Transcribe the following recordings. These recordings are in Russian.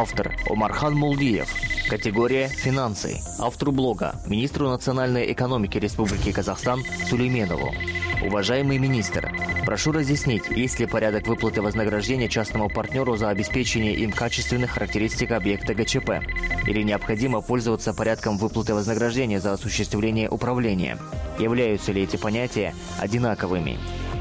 Автор – Омархан Молдиев. Категория «Финансы». Автору блога – министру национальной экономики Республики Казахстан Сулейменову. Уважаемый министр, прошу разъяснить, есть ли порядок выплаты вознаграждения частному партнеру за обеспечение им качественных характеристик объекта ГЧП? Или необходимо пользоваться порядком выплаты вознаграждения за осуществление управления? Являются ли эти понятия одинаковыми?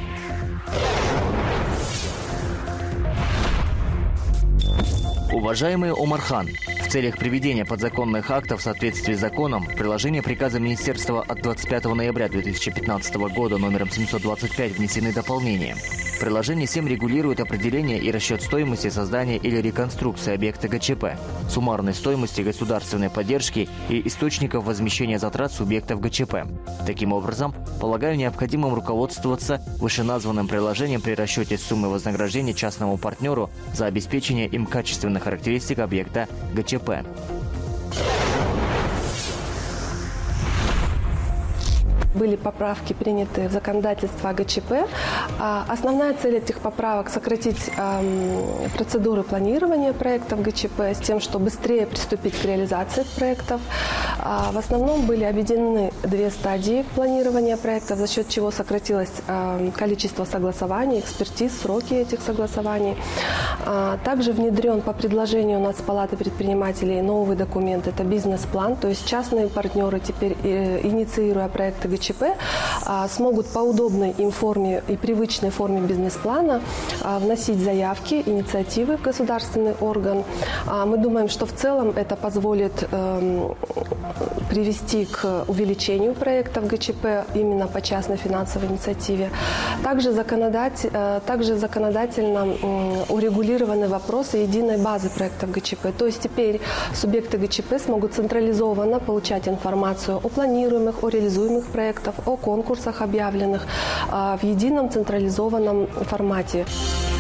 Уважаемый Омархан, в целях приведения подзаконных актов в соответствии с законом, в приложение приказа Министерства от 25 ноября 2015 года номером 725 внесены дополнения. Приложение 7 регулирует определение и расчет стоимости создания или реконструкции объекта ГЧП, суммарной стоимости государственной поддержки и источников возмещения затрат субъектов ГЧП. Таким образом, полагаю необходимым руководствоваться вышеназванным приложением при расчете суммы вознаграждения частному партнеру за обеспечение им качественных характеристик объекта ГЧП. Были поправки, приняты в законодательство о ГЧП. Основная цель этих поправок – сократить процедуры планирования проектов ГЧП с тем, чтобы быстрее приступить к реализации проектов. В основном были объединены две стадии планирования проектов, за счет чего сократилось количество согласований, экспертиз, сроки этих согласований. Также внедрен по предложению у нас Палаты предпринимателей новый документ – это бизнес-план, то есть частные партнеры теперь, инициируя проекты ГЧП, смогут по удобной им форме и привычной форме бизнес-плана вносить заявки, инициативы в государственный орган. Мы думаем, что в целом это позволит привести к увеличению проектов ГЧП именно по частной финансовой инициативе. Также законодательно урегулированы вопросы единой базы проектов ГЧП. То есть теперь субъекты ГЧП смогут централизованно получать информацию о планируемых, о реализуемых проектах, о конкурсах объявленных в едином централизованном формате.